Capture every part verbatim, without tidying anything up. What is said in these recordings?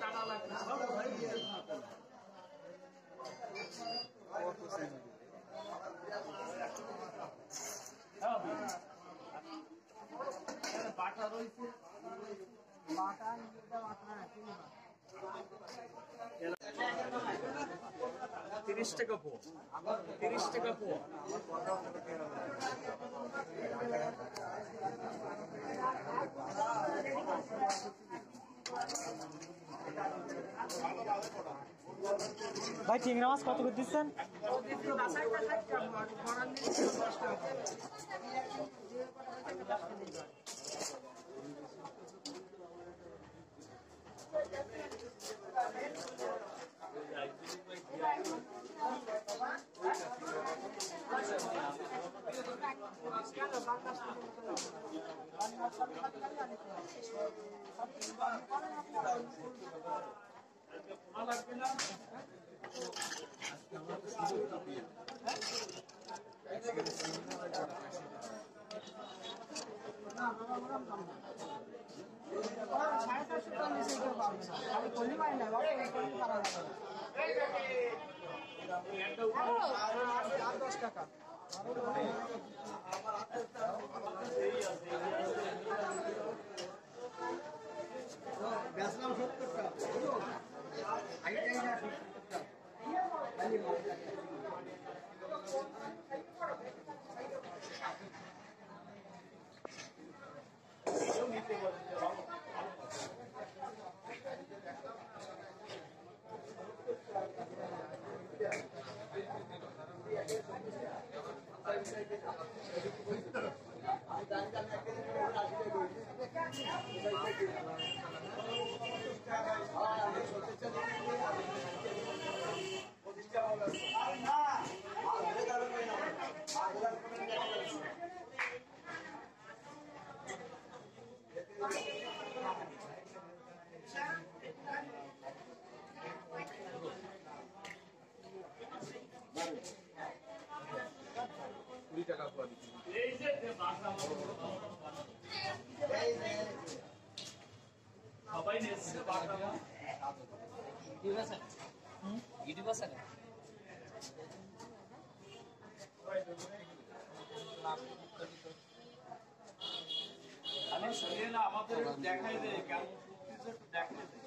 তিরিশ টাকা পো তিরিশ টাকা পো ভাই চিংড়ি মাছ কত করে দিচ্ছেন? দেখাই দে কেমন দেখাই দে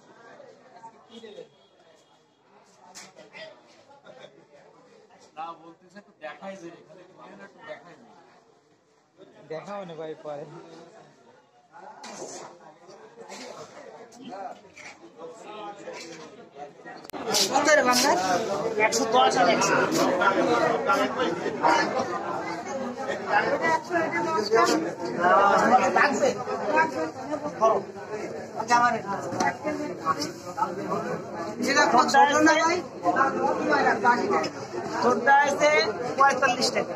কি দেবে না বলতেছে একটু দেখাই দে এখানে একটু দেখাই দে দেখাও না ভাই পরে একশো দশ আর একশো ছোটটা আছে পঁয়তাল্লিশ টাকা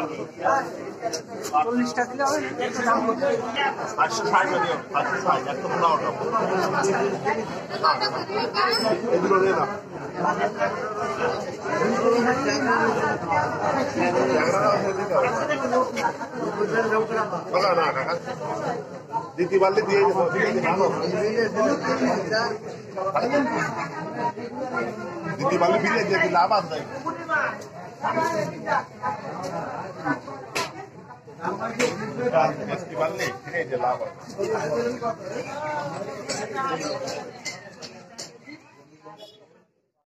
চল্লিশ টাকা দিলে হবে আটশো ষাট আটশো ষাট একশো পনেরো এগুলো নিয়ে না না কাকা দিতে পারলে দিয়ে দিতে পারলে ফিরে দিয়ে লাভ আছে পারলে ফিরে লাভ আছে